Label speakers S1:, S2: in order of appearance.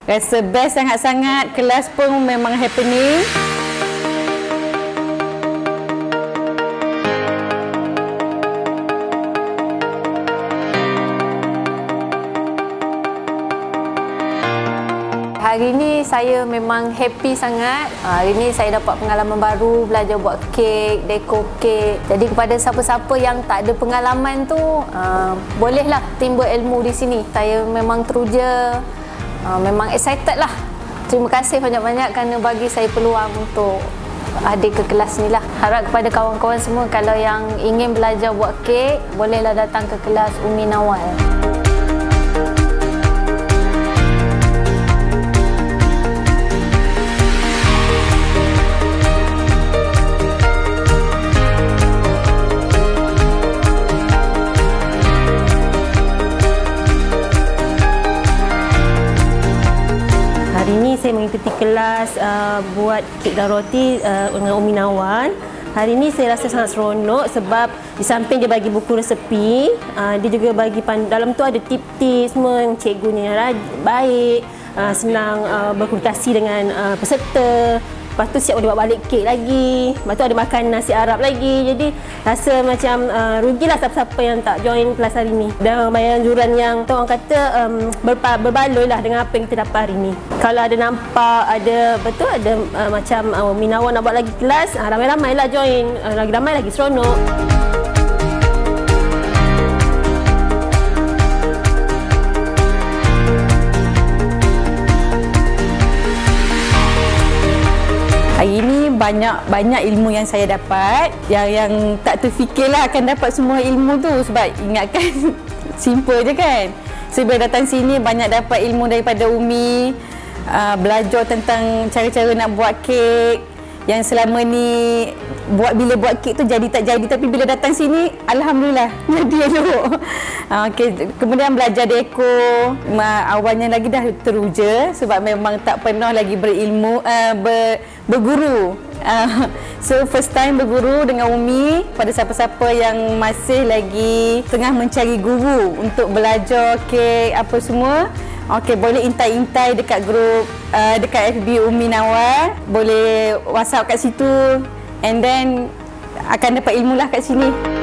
S1: Rasa best sangat-sangat. Kelas pun memang happening.
S2: Hari ni saya memang happy sangat. Hari ni saya dapat pengalaman baru, belajar buat kek, dekor kek. Jadi kepada siapa-siapa yang tak ada pengalaman tu, bolehlah timbul ilmu di sini. Saya memang teruja, memang excited lah. Terima kasih banyak-banyak kerana bagi saya peluang untuk ada ke kelas ni lah. Harap kepada kawan-kawan semua, kalau yang ingin belajar buat kek, bolehlah datang ke kelas Umi Nawal.
S3: Hari ini saya mengikuti kelas buat kek dan roti dengan Umi Nawal. Hari ini saya rasa sangat seronok sebab di samping dia bagi buku resepi, dia juga bagi dalam tu ada tip-tip semua yang cikgunya yang baik, senang berkomunikasi dengan peserta. Lepas tu siap boleh bawa balik kek lagi. Lepas tu ada makan nasi Arab lagi. Jadi rasa macam rugilah siapa-siapa yang tak join kelas hari ni. Dan bayaran yuran yang orang kata berbaloi lah dengan apa yang kita dapat hari ni. Kalau ada nampak, ada betul ada macam Umi Nawal nak buat lagi kelas, ramai-ramai lah join. Lagi ramai lagi seronok.
S1: Hari ini banyak ilmu yang saya dapat, yang tak terfikirlah akan dapat semua ilmu tu, sebab ingatkan simple je kan. So bila datang sini banyak dapat ilmu daripada Umi, belajar tentang cara-cara nak buat kek yang selama ni bila buat kek tu jadi tak jadi, tapi bila datang sini alhamdulillah jadi elok. Okay. Kemudian belajar dekor, awalnya lagi dah teruja sebab memang tak pernah lagi berilmu, berguru. So first time berguru dengan Umi. Pada siapa-siapa yang masih lagi tengah mencari guru untuk belajar kek apa semua, okey, boleh intai-intai dekat grup dekat FB Umi Nawal, boleh WhatsApp kat situ, and then akan dapat ilmu lah kat sini.